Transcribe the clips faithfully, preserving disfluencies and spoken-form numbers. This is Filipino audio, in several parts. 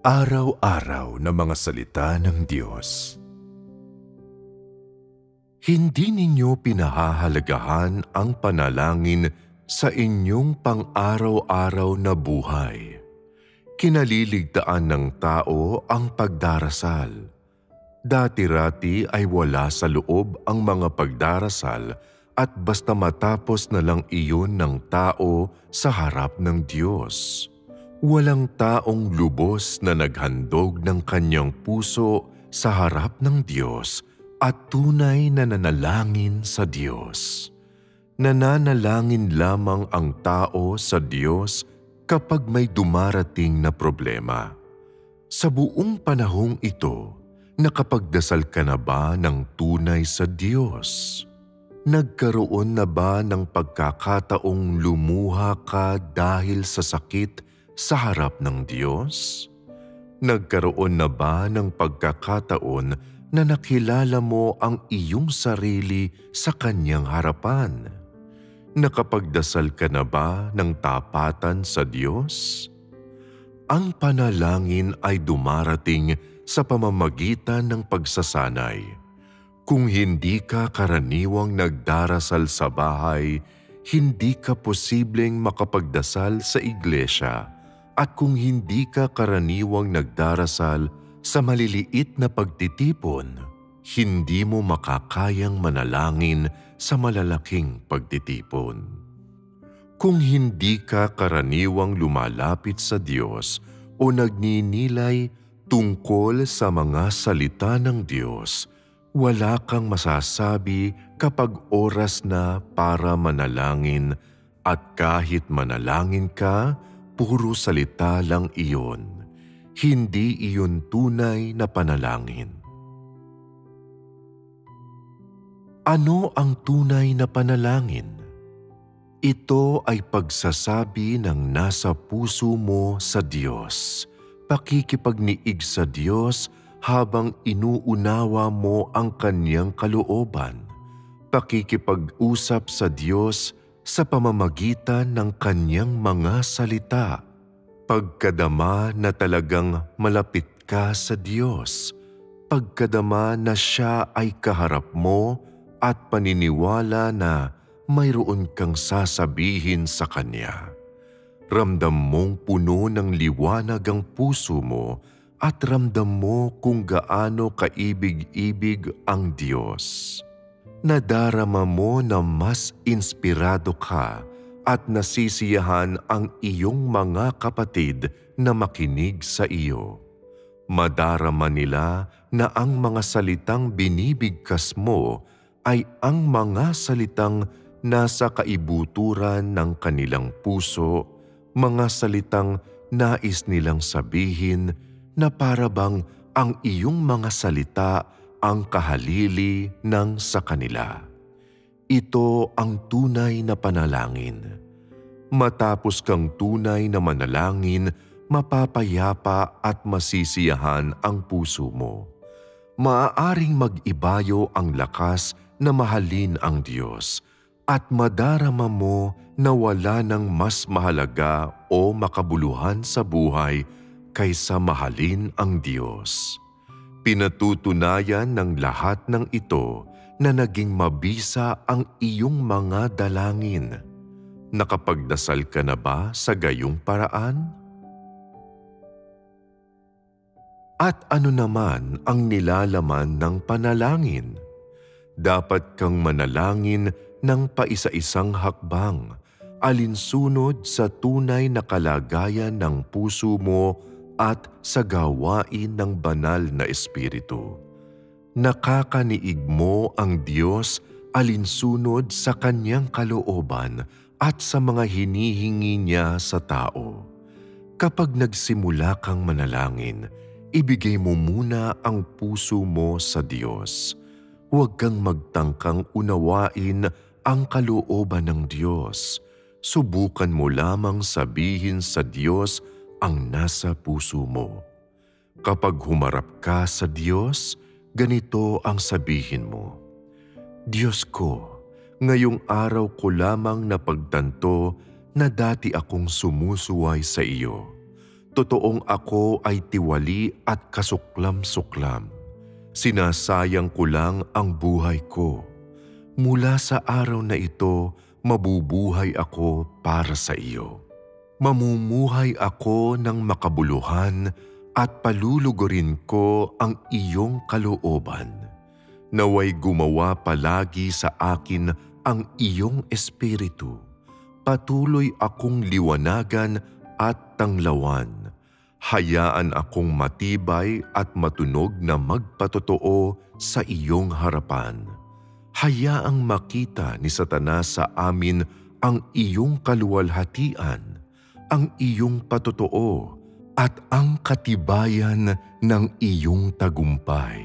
Araw-araw na mga salita ng Diyos. Hindi ninyo pinahahalagahan ang panalangin sa inyong pang-araw-araw na buhay. Kinaliligtaan ng tao ang pagdarasal. Dati-rati ay wala sa loob ang mga pagdarasal at basta matapos na lang iyon ng tao sa harap ng Diyos. Walang taong lubos na naghandog ng kanyang puso sa harap ng Diyos at tunay na nanalangin sa Diyos. Nananalangin lamang ang tao sa Diyos kapag may dumarating na problema. Sa buong panahong ito, nakapagdasal ka na ba ng tunay sa Diyos? Nagkaroon na ba ng pagkakataong lumuha ka dahil sa sakit sa harap ng Diyos? Nagkaroon na ba ng pagkakataon na nakilala mo ang iyong sarili sa Kanyang harapan? Nakapagdasal ka na ba ng tapatan sa Diyos? Ang panalangin ay dumarating sa pamamagitan ng pagsasanay. Kung hindi ka karaniwang nagdarasal sa bahay, hindi ka posibleng makapagdasal sa iglesia. At kung hindi ka karaniwang nagdarasal sa maliliit na pagtitipon, hindi mo makakayang manalangin sa malalaking pagtitipon. Kung hindi ka karaniwang lumalapit sa Diyos o nagninilay tungkol sa mga salita ng Diyos, wala kang masasabi kapag oras na para manalangin at kahit manalangin ka, puro salita lang iyon. Hindi iyon tunay na panalangin. Ano ang tunay na panalangin? Ito ay pagsasabi ng nasa puso mo sa Diyos, pakikipagniig sa Diyos habang inuunawa mo ang Kanyang kalooban, pakikipag-usap sa Diyos sa pamamagitan ng Kanyang mga salita, pagkadama na talagang malapit ka sa Diyos, pagkadama na Siya ay kaharap mo at paniniwala na mayroon kang sasabihin sa Kanya. Ramdam mong puno ng liwanag ang puso mo at ramdam mo kung gaano kaibig-ibig ang Diyos. Nadarama mo na mas inspirado ka at nasisiyahan ang iyong mga kapatid na makinig sa iyo. Madarama nila na ang mga salitang binibigkas mo ay ang mga salitang nasa kaibuturan ng kanilang puso, mga salitang nais nilang sabihin na para bang ang iyong mga salita ang kahalili ng sa kanila. Ito ang tunay na panalangin. Matapos kang tunay na manalangin, mapapayapa at masisiyahan ang puso mo. Maaaring mag-ibayo ang lakas na mahalin ang Diyos at madarama mo na wala nang mas mahalaga o makabuluhan sa buhay kaysa mahalin ang Diyos. Pinatutunayan ng lahat ng ito na naging mabisa ang iyong mga dalangin. Nakapagdasal ka na ba sa gayong paraan? At ano naman ang nilalaman ng panalangin? Dapat kang manalangin ng paisa-isang hakbang, alinsunod sa tunay na kalagayan ng puso mo at sa gawain ng banal na Espiritu. Nakakaniig mo ang Diyos alinsunod sa Kanyang kalooban at sa mga hinihingi Niya sa tao. Kapag nagsimula kang manalangin, ibigay mo muna ang puso mo sa Diyos. Huwag kang magtangkang unawain ang kalooban ng Diyos. Subukan mo lamang sabihin sa Diyos ang nasa puso mo. Kapag humarap ka sa Diyos, ganito ang sabihin mo: Diyos ko, ngayong araw ko lamang napagtanto na dati akong sumusuway sa iyo. Totoong ako ay tiwali at kasuklam-suklam. Sinasayang ko lang ang buhay ko. Mula sa araw na ito, mabubuhay ako para sa iyo. Mamumuhay ako ng makabuluhan at palulugurin ko ang iyong kalooban. Naway gumawa palagi sa akin ang iyong espiritu. Patuloy akong liwanagan at tanglawan. Hayaan akong matibay at matunog na magpatotoo sa iyong harapan. Hayaang makita ni Satanas sa amin ang iyong kaluwalhatian, ang iyong patotoo, at ang katibayan ng iyong tagumpay.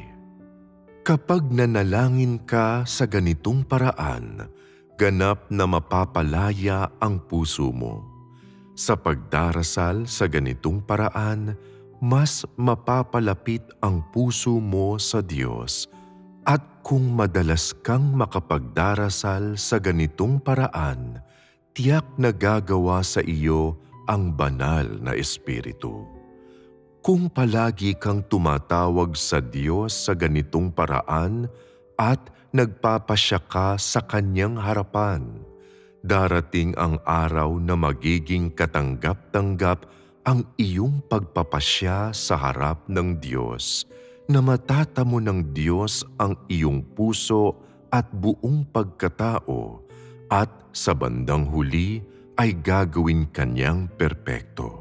Kapag nanalangin ka sa ganitong paraan, ganap na mapapalaya ang puso mo. Sa pagdarasal sa ganitong paraan, mas mapapalapit ang puso mo sa Diyos. At kung madalas kang makapagdarasal sa ganitong paraan, tiyak na gagawa sa iyo ang banal na Espiritu. Kung palagi kang tumatawag sa Diyos sa ganitong paraan at nagpapasya ka sa Kanyang harapan, darating ang araw na magiging katanggap-tanggap ang iyong pagpapasya sa harap ng Diyos, na matatamo ng Diyos ang iyong puso at buong pagkatao, at sa bandang huli ay gagawin Kanyang perpekto.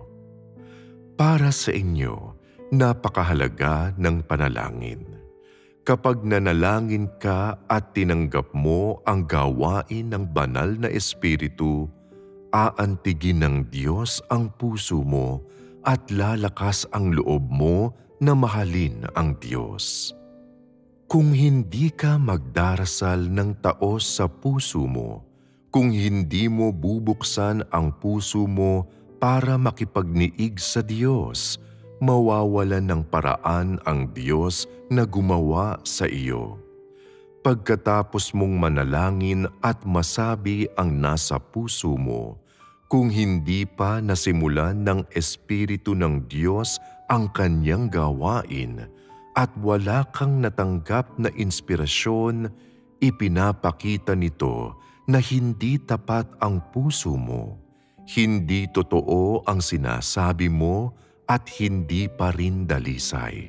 Para sa inyo, napakahalaga ng panalangin. Kapag nanalangin ka at tinanggap mo ang gawain ng banal na Espiritu, aantigin ng Diyos ang puso mo at lalakas ang loob mo na mahalin ang Diyos. Kung hindi ka magdarasal ng taos sa puso mo, kung hindi mo bubuksan ang puso mo para makipagniig sa Diyos, mawawalan ng paraan ang Diyos na gumawa sa iyo. Pagkatapos mong manalangin at masabi ang nasa puso mo, kung hindi pa nasimulan ng Espiritu ng Diyos ang Kanyang gawain at wala kang natanggap na inspirasyon, ipinapakita nito na hindi tapat ang puso mo, hindi totoo ang sinasabi mo at hindi pa rin dalisay.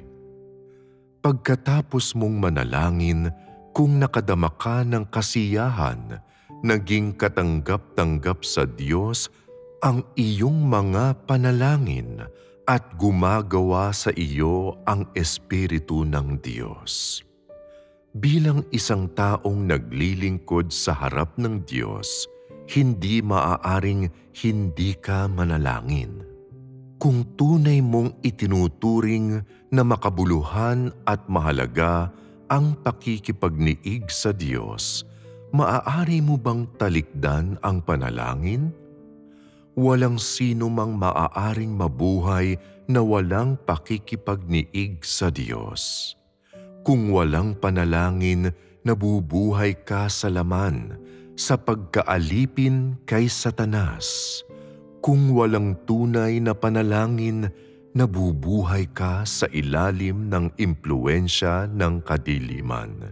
Pagkatapos mong manalangin, kung nakadama ka ng kasiyahan, naging katanggap-tanggap sa Diyos ang iyong mga panalangin at gumagawa sa iyo ang Espiritu ng Diyos. Bilang isang taong naglilingkod sa harap ng Diyos, hindi maaaring hindi ka manalangin. Kung tunay mong itinuturing na makabuluhan at mahalaga ang pakikipagniig sa Diyos, maaari mo bang talikdan ang panalangin? Walang sino mang maaaring mabuhay na walang pakikipagniig sa Diyos. Kung walang panalangin, nabubuhay ka sa laman, sa pagkaalipin kay Satanas. Kung walang tunay na panalangin, nabubuhay ka sa ilalim ng impluensya ng kadiliman.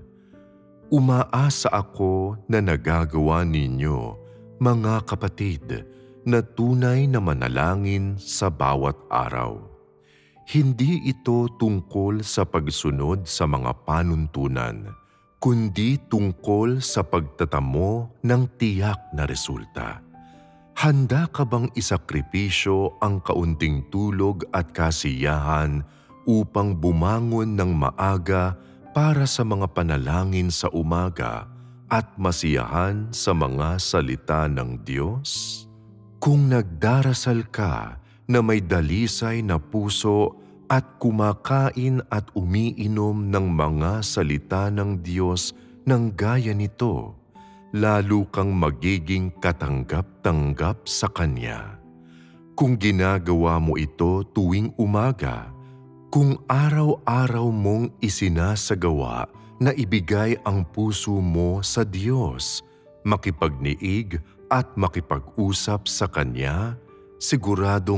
Umaasa ako na nagagawa ninyo, mga kapatid, na tunay na manalangin sa bawat araw. Hindi ito tungkol sa pagsunod sa mga panuntunan, kundi tungkol sa pagtatamo ng tiyak na resulta. Handa ka bang isakripisyo ang kaunting tulog at kasiyahan upang bumangon ng maaga para sa mga panalangin sa umaga at masiyahan sa mga salita ng Diyos? Kung nagdarasal ka na may dalisay na puso at kumakain at umiinom ng mga salita ng Diyos ng gaya nito, lalo kang magiging katanggap-tanggap sa Kanya. Kung ginagawa mo ito tuwing umaga, kung araw-araw mong isinasagawa na ibigay ang puso mo sa Diyos, makipagniig at makipag-usap sa Kanya, siguradong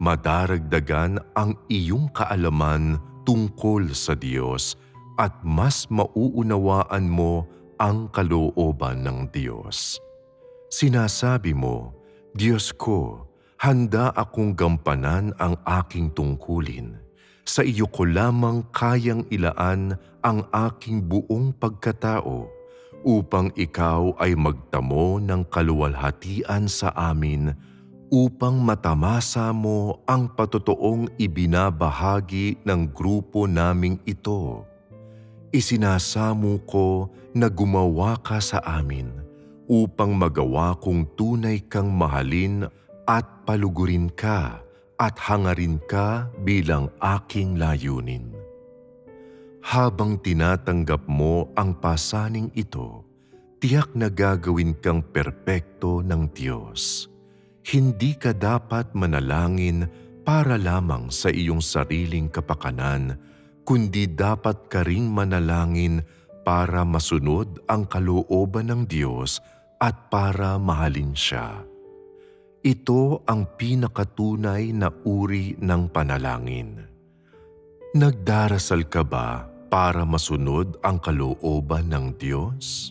madaragdagan ang iyong kaalaman tungkol sa Diyos at mas mauunawaan mo ang kalooban ng Diyos. Sinasabi mo, Diyos ko, handa akong gampanan ang aking tungkulin. Sa iyo ko lamang kayang ilaan ang aking buong pagkatao upang ikaw ay magtamo ng kaluwalhatian sa amin upang matamasa mo ang patotoong ibinabahagi ng grupo naming ito. Isinasamo ko na gumawa ka sa amin upang magawa kong tunay kang mahalin at palugurin ka at hangarin ka bilang aking layunin. Habang tinatanggap mo ang pasaning ito, tiyak na gagawin kang perpekto ng Diyos. Hindi ka dapat manalangin para lamang sa iyong sariling kapakanan, kundi dapat ka ring manalangin para masunod ang kalooban ng Diyos at para mahalin siya. Ito ang pinakatunay na uri ng panalangin. Nagdarasal ka ba para masunod ang kalooban ng Diyos?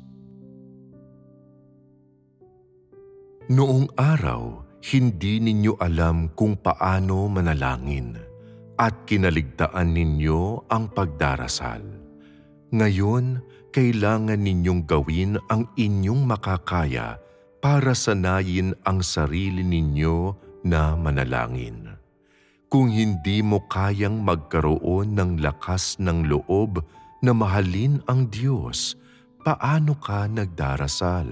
Noong araw, hindi ninyo alam kung paano manalangin at kinaligtaan ninyo ang pagdarasal. Ngayon, kailangan ninyong gawin ang inyong makakaya para sanayin ang sarili ninyo na manalangin. Kung hindi mo kayang magkaroon ng lakas ng loob na mahalin ang Diyos, paano ka nagdarasal?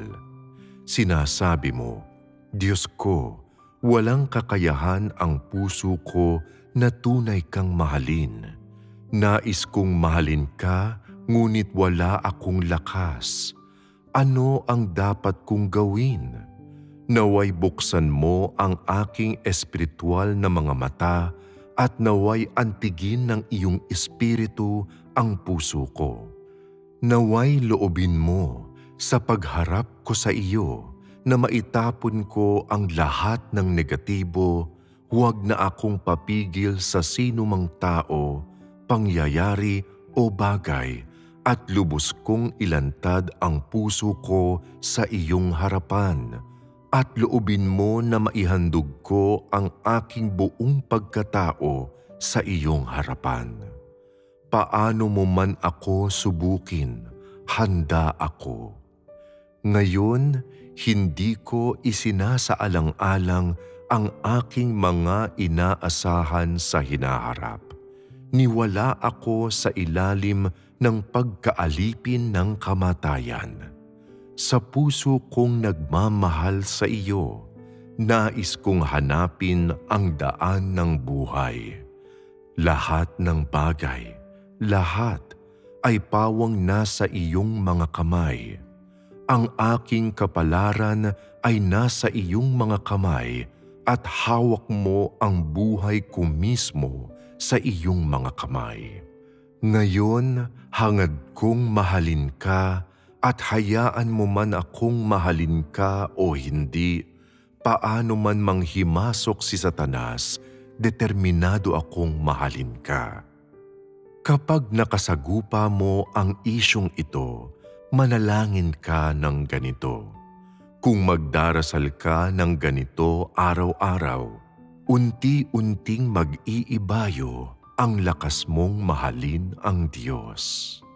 Sinasabi mo, Diyos ko, walang kakayahan ang puso ko na tunay kang mahalin. Nais kong mahalin ka, ngunit wala akong lakas. Ano ang dapat kong gawin? Naway buksan mo ang aking espiritual na mga mata at naway antigin ng iyong espiritu ang puso ko. Naway loobin mo sa pagharap ko sa iyo na maitapon ko ang lahat ng negatibo, huwag na akong papigil sa sinumang tao, pangyayari o bagay, at lubos kong ilantad ang puso ko sa iyong harapan, at loobin mo na maihandog ko ang aking buong pagkatao sa iyong harapan. Paano mo man ako subukin, handa ako. Ngayon, hindi ko isinasaalang-alang ang aking mga inaasahan sa hinaharap. Niwala ako sa ilalim ng pagkaalipin ng kamatayan. Sa puso kong nagmamahal sa iyo, nais kong hanapin ang daan ng buhay. Lahat ng bagay, lahat ay pawang nasa iyong mga kamay. Ang aking kapalaran ay nasa iyong mga kamay at hawak mo ang buhay ko mismo sa iyong mga kamay. Ngayon, hangad kong mahalin ka at hayaan mo man akong mahalin ka o hindi, paano man manghimasok si Satanas, determinado akong mahalin ka. Kapag nakasagupa mo ang isyong ito, manalangin ka ng ganito. Kung magdarasal ka ng ganito araw-araw, unti-unting mag-iibayo ang lakas mong mahalin ang Diyos.